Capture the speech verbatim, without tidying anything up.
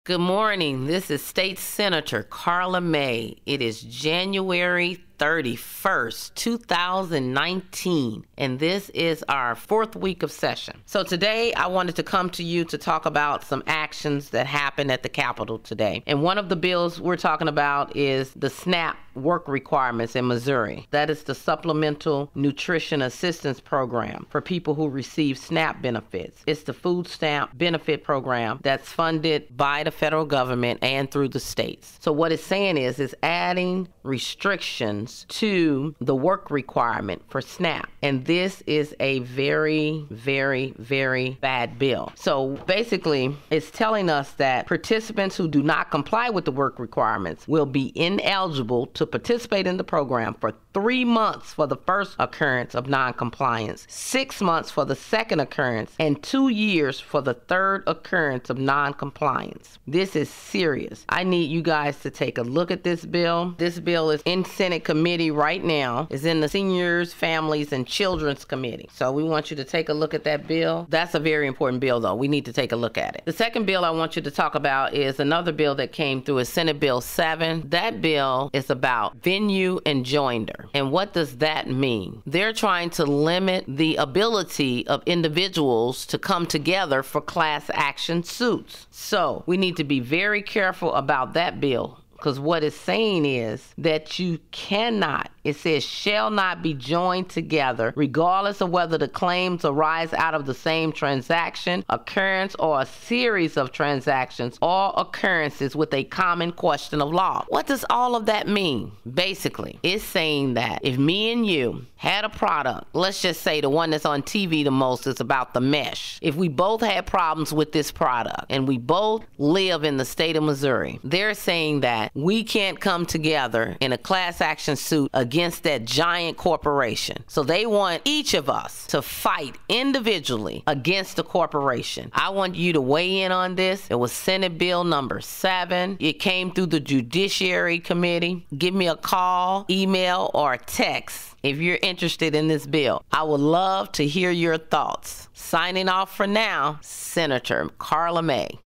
Good morning. This is State Senator Karla May. It is January thirty-first, two thousand nineteen, and this is our fourth week of session. So today I wanted to come to you to talk about some actions that happened at the Capitol today. And one of the bills we're talking about is the SNAP work requirements in Missouri. That is the Supplemental Nutrition Assistance Program for people who receive SNAP benefits. It's the food stamp benefit program that's funded by the federal government and through the states. So what it's saying is, it's adding restrictions to the work requirement for SNAP. And this is a very, very, very bad bill. So basically, it's telling us that participants who do not comply with the work requirements will be ineligible to participate in the program for three months for the first occurrence of noncompliance, six months for the second occurrence, and two years for the third occurrence of noncompliance. This is serious. I need you guys to take a look at this bill. This bill is in Senate committee right now. It's in the Seniors, Families, and Children's Committee. So we want you to take a look at that bill. That's a very important bill, though. We need to take a look at it. The second bill I want you to talk about is another bill that came through, is Senate Bill seven. That bill is about venue and joinder. And what does that mean? They're trying to limit the ability of individuals to come together for class action suits. So we need to be very careful about that bill, because what it's saying is that you cannot, it says, shall not be joined together, regardless of whether the claims arise out of the same transaction, occurrence, or a series of transactions or occurrences with a common question of law. What does all of that mean? Basically, it's saying that if me and you had a product, let's just say the one that's on T V the most is about the mesh. If we both had problems with this product and we both live in the state of Missouri, they're saying that we can't come together in a class action suit against that giant corporation. So they want each of us to fight individually against the corporation. I want you to weigh in on this. It was Senate Bill number seven. It came through the Judiciary Committee. Give me a call, email, or text if you're interested in this bill. I would love to hear your thoughts. Signing off for now, Senator Karla May.